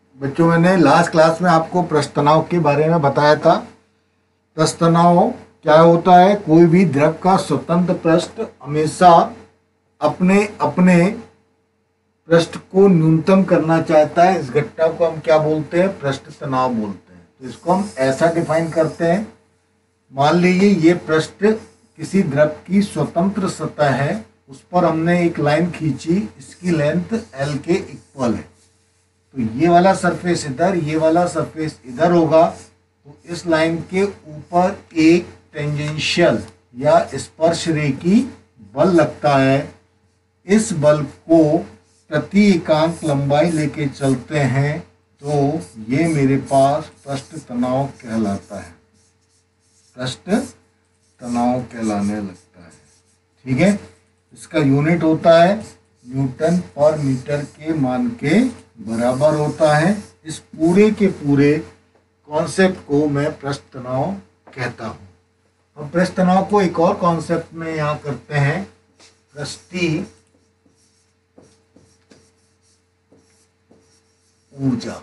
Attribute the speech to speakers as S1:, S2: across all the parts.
S1: बच्चों, मैंने last class में आपको पृष्ठ तनाव के बारे में बताया था। पृष्ठ तनाव क्या होता है? कोई भी द्रव का स्वतंत्र पृष्ठ हमेशा अपने अपने पृष्ठ को न्यूनतम करना चाहता है। इस घटना को हम क्या बोलते हैं? पृष्ठ तनाव बोलते हैं। तो इसको हम ऐसा डिफाइन करते हैं। मान लीजिए ये पृष्ठ किसी द्रव की स्वतंत्र सतह है, उस पर हमने एक लाइन खींची, इसकी लेंथ L के इक्वल है। तो ये वाला सरफेस इधर, ये वाला सरफेस इधर होगा। तो इस लाइन के ऊपर एक टेंजेंशियल या स्पर्श रेखी बल लगता है। इस बल को प्रति एकांक लंबाई लेके चलते हैं तो ये मेरे पास पृष्ठ तनाव कहलाता है, पृष्ठ तनाव कहलाने लगता है। ठीक है, इसका यूनिट होता है न्यूटन पर मीटर के मान के बराबर होता है। इस पूरे के पूरे कॉन्सेप्ट को मैं पृष्ठ तनाव कहता हूँ। अब पृष्ठ तनाव को एक और कॉन्सेप्ट में यहाँ करते हैं, पृष्ठीय ऊर्जा।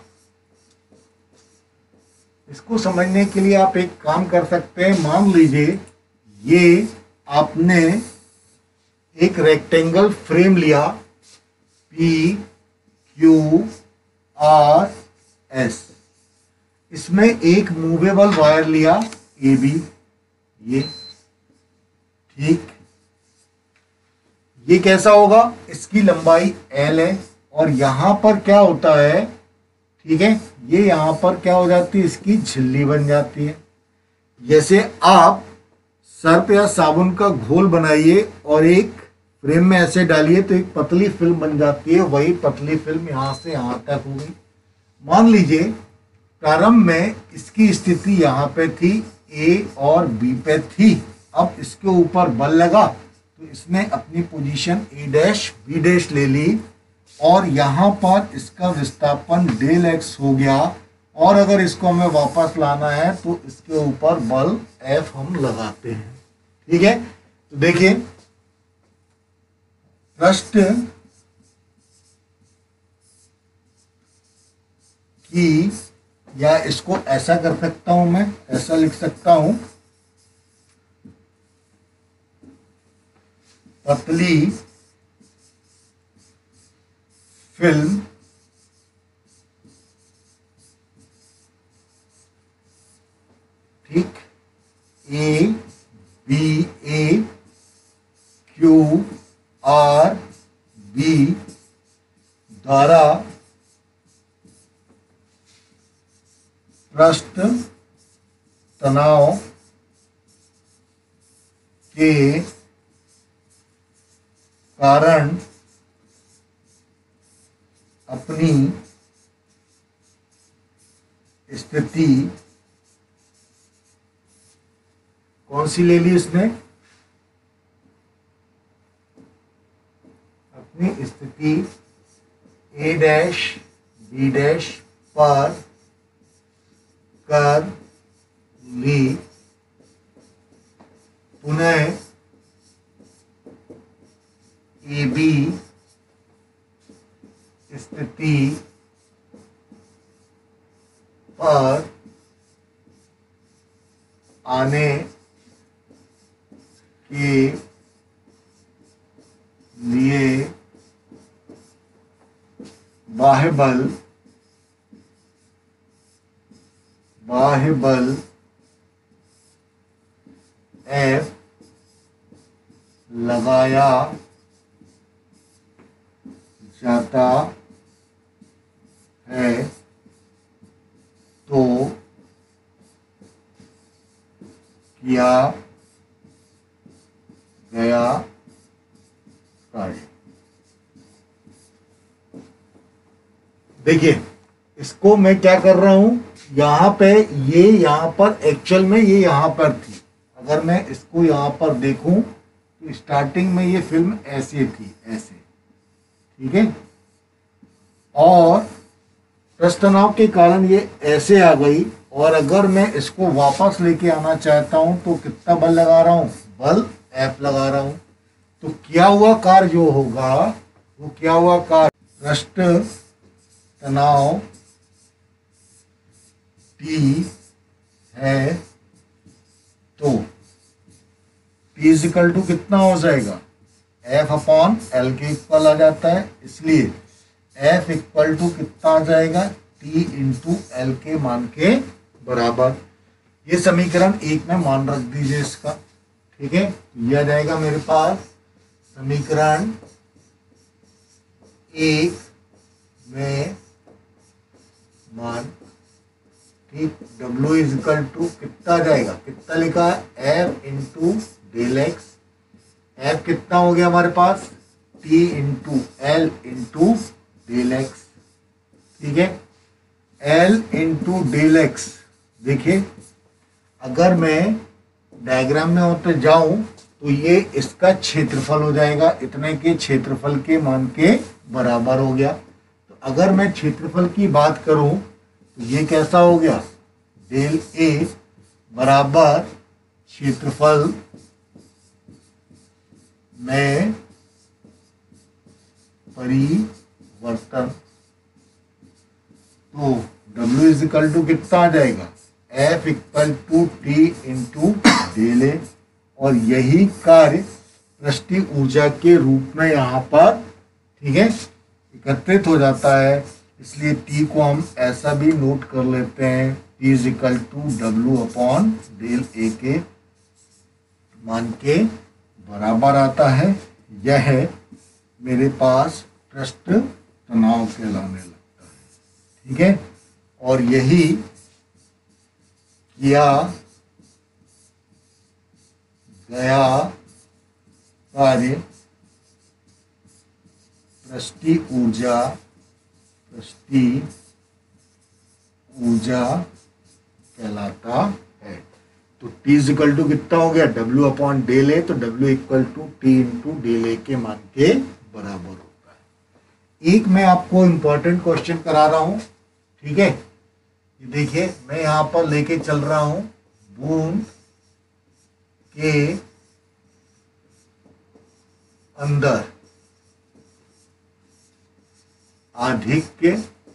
S1: इसको समझने के लिए आप एक काम कर सकते हैं। मान लीजिए ये आपने एक रेक्टेंगल फ्रेम लिया, PQRS। इसमें एक मूवेबल वायर लिया AB, ये ठीक। ये कैसा होगा? इसकी लंबाई L है और यहां पर क्या होता है? ठीक है, ये यहां पर क्या हो जाती है? इसकी झिल्ली बन जाती है। जैसे आप सर्फ या साबुन का घोल बनाइए और एक फ्रेम में ऐसे डालिए तो एक पतली फिल्म बन जाती है। वही पतली फिल्म यहां से यहां तक हो गई। मान लीजिए प्रारंभ में इसकी स्थिति यहां पे थी, A और B पे थी। अब इसके ऊपर बल लगा तो इसने अपनी पोजीशन A' B' ले ली और यहाँ पर इसका विस्थापन डेल x हो गया। और अगर इसको हमें वापस लाना है तो इसके ऊपर बल F हम लगाते हैं। ठीक है, तो देखिए पृष्ठ की, या इसको ऐसा कर सकता हूं, मैं ऐसा लिख सकता हूं, पतली फिल्म ठीक, ABQRB द्वारा पृष्ठ तनाव के कारण अपनी स्थिति कौन सी ले ली इसने? अपनी स्थिति A' B' पर कर ली। पुनः AB स्थिति पर आने के लिए बाह्य बल F लगाया जाता है तो किया गया कार्य। देखिए इसको मैं क्या कर रहा हूं, यहाँ पे ये यहाँ पर एक्चुअल में ये यहाँ पर थी। अगर मैं इसको यहाँ पर देखूं तो स्टार्टिंग में ये फिल्म ऐसे थी, ऐसे। ठीक है, और पृष्ठ तनाव के कारण ये ऐसे आ गई। और अगर मैं इसको वापस लेके आना चाहता हूं तो कितना बल लगा रहा हूं? बल F लगा रहा हूं। तो क्या हुआ कार्य जो होगा वो क्या हुआ कार्य? पृष्ठ तनाव टी है तो टी इजिकल टू कितना हो जाएगा, एफ अपॉन एल के इक्वल आ जाता है, इसलिए एफ इक्वल टू कितना आ जाएगा, टी इंटू एल के मान के बराबर। ये समीकरण 1 में मान रख दीजिए इसका, ठीक है। यह आ जाएगा मेरे पास समीकरण 1 में मान, ठीक। W इजिकल टू कितना आ जाएगा, कितना लिखा है, F into del X, F कितना हो गया हमारे पास, T into L into del X, ठीक है। एल इंटू डेल एक्स, देखिए अगर मैं डायग्राम में होते जाऊं तो ये इसका क्षेत्रफल हो जाएगा, इतने के क्षेत्रफल के मान के बराबर हो गया। तो अगर मैं क्षेत्रफल की बात करूं तो ये कैसा हो गया, डेल ए बराबर क्षेत्रफल में परिवर्तन। तो W इजिकल टू कितना आ जाएगा, F equal to T into del A, और यही कार्य पृष्ठीय ऊर्जा के रूप में यहाँ पर, ठीक है, एकत्रित हो जाता है। इसलिए टी को हम ऐसा भी नोट कर लेते हैं, T is equal to W upon del A के मान के बराबर आता है। यह मेरे पास पृष्ठ तनाव कहलाने लगता है, ठीक है। और यही किया गया कार्य पृष्ठीय ऊर्जा कहलाता है। तो T इक्वल टू कितना हो गया, W अपॉन डेल ए, तो W equal to T into del A के मान के बराबर होता है। एक मैं आपको इंपॉर्टेंट क्वेश्चन करा रहा हूं, ठीक है। ये देखिए मैं यहां पर लेके चल रहा हूं बूंद के अंदर आधिक्य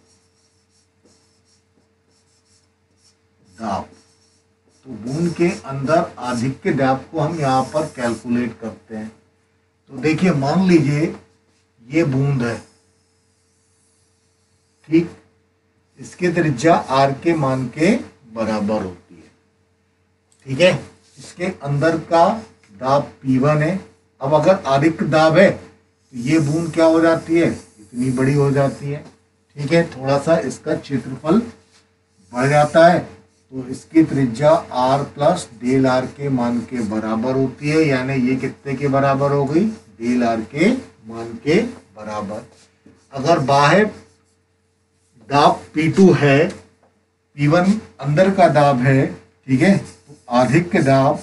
S1: दाब। तो बूंद के अंदर आधिक्य दाब को हम यहाँ पर कैलकुलेट करते हैं। तो देखिए मान लीजिए ये बूंद है, ठीक, इसके त्रिज्या आर के मान के बराबर होती है, ठीक है। इसके अंदर का दाब P1 है। अब अगर आधिक्य दाब है तो ये बूंद क्या हो जाती है, इतनी बड़ी हो जाती है, ठीक है। थोड़ा सा इसका क्षेत्रफल बढ़ जाता है, तो इसकी त्रिज्या r प्लस डेल आर के मान के बराबर होती है, यानी ये कितने के बराबर हो गई, डेल आर के मान के बराबर। अगर बाहर दाब P2 है, P1 अंदर का दाब है, ठीक है, तो आधिक्य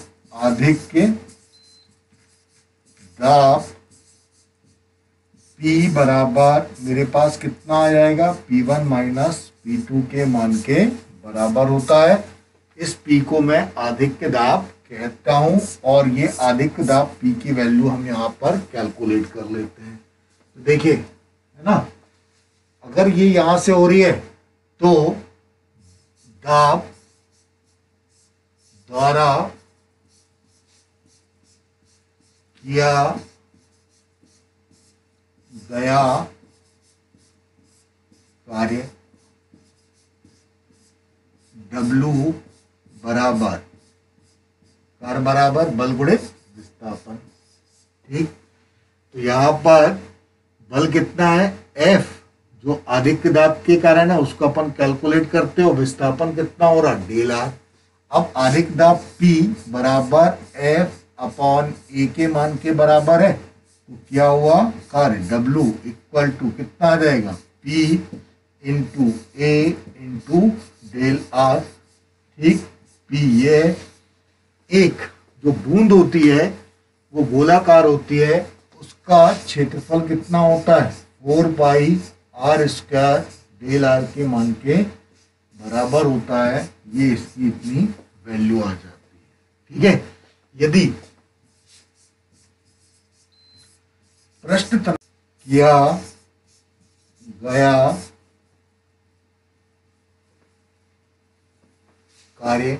S1: दाब P बराबर मेरे पास कितना आ जाएगा, P1 माइनस P2 के मान के बराबर होता है। इस P को मैं आधिक्य दाब कहता हूं, और ये आधिक्य दाब P की वैल्यू हम यहाँ पर कैलकुलेट कर लेते हैं। तो देखिए है ना, अगर ये यहां से हो रही है तो दाब द्वारा किया गया कार्य W बराबर कार बराबर बल गुणित विस्थापन, ठीक। तो यहाँ पर बल कितना है, F जो आधिक्य दाब के कारण है उसको अपन कैलकुलेट करते हो, विस्थापन कितना हो रहा, डेल आर। अब आधिक्य दाब P बराबर F अपॉन ए के मान के बराबर है, तो क्या हुआ, कार्य W इक्वल टू कितना आ जाएगा, P into A into del R, ठीक। P ये एक जो बूंद होती है वो गोलाकार होती है, उसका क्षेत्रफल कितना होता है, 4 pi R square del R के मान के बराबर होता है। ये इसकी इतनी वैल्यू आ जाती है, ठीक है। यदि पृष्ठ तनाव किया गया कार्य।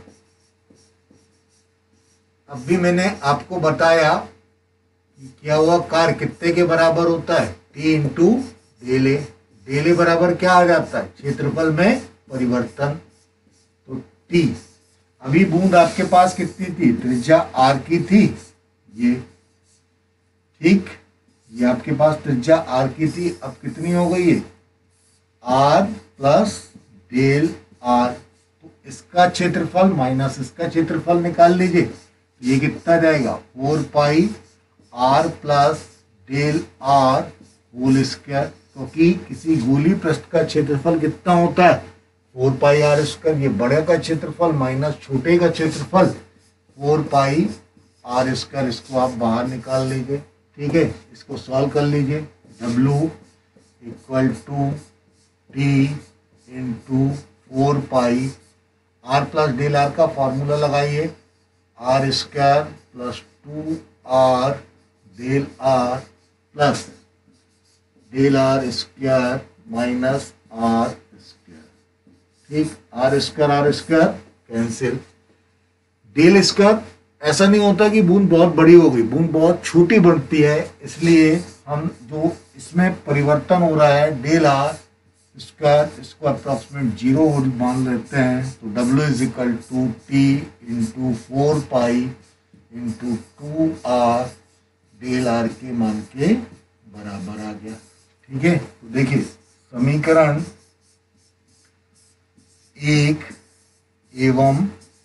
S1: अब भी मैंने आपको बताया कि क्या हुआ, कार्य कितने के बराबर होता है, T into del A. Del A बराबर क्या आ जाता है, क्षेत्रफल में परिवर्तन। तो टी, अभी बूंद आपके पास कितनी थी, त्रिज्या आर की थी, ये ठीक, ये आपके पास त्रिज्या आर की थी, अब कितनी हो गई है, आर प्लस डेल आर। तो इसका क्षेत्रफल माइनस इसका क्षेत्रफल निकाल लीजिए, ये कितना जाएगा, 4 pi R plus del R whole square, क्योंकि किसी गोली पृष्ठ का क्षेत्रफल कितना होता है, 4 पाई आर स्क्वायर। ये बड़े का क्षेत्रफल माइनस छोटे का क्षेत्रफल 4 पाई आर स्क्वायर, इसको आप बाहर निकाल लीजिए, ठीक है। इसको सॉल्व कर लीजिए, W equal to T into 4 pi R plus del R का फॉर्मूला लगाइए, R square plus 2 R del R plus del R square minus R square, ठीक। R square cancel, del square, ऐसा नहीं होता कि बूंद बहुत बड़ी हो गई, बूंद बहुत छोटी बनती है, इसलिए हम जो इसमें परिवर्तन हो रहा है डेल आर स्क्वायर, इसको अप्रॉक्सीमेट 0 मान लेते हैं। तो W is equal to T into 4 pi into 2 R del R के मान के बराबर आ गया, ठीक है। तो देखिए समीकरण 1 एवं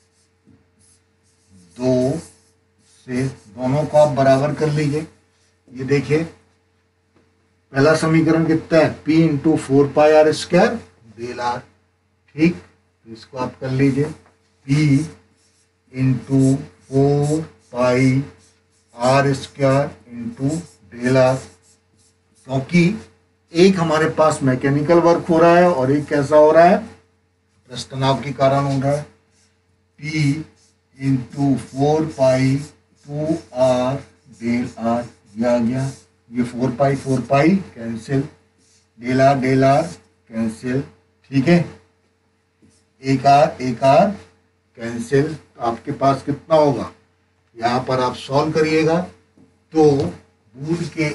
S1: 2 से दोनों को आप बराबर कर लीजिए। ये देखिए पहला समीकरण कितना है, P into 4 pi R square del R, ठीक। तो इसको आप कर लीजिए, P into 4 pi R square into del R, क्योंकि एक हमारे पास मैकेनिकल वर्क हो रहा है और एक कैसा हो रहा है, पृष्ठ तनाव के कारण हो रहा है। P into 4 pi 2 R del R, ये आ गया, ये 4 pi cancel, del R cancel, ठीक है। एक आर कैंसिल, तो आपके पास कितना होगा, यहाँ पर आप सॉल्व करिएगा तो बूंद के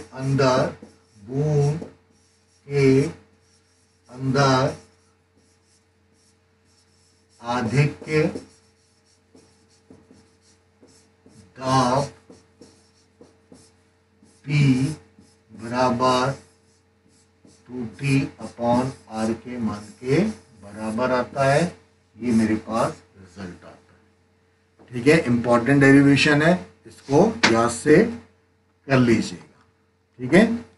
S1: अंदर आधिक्य दाब P बराबर 2T अपॉन R के मान के बराबर आता है। ये मेरे पास रिजल्ट आता है, ठीक है। इंपॉर्टेंट डेरिवेशन है, इसको याद से कर लीजिएगा, ठीक है।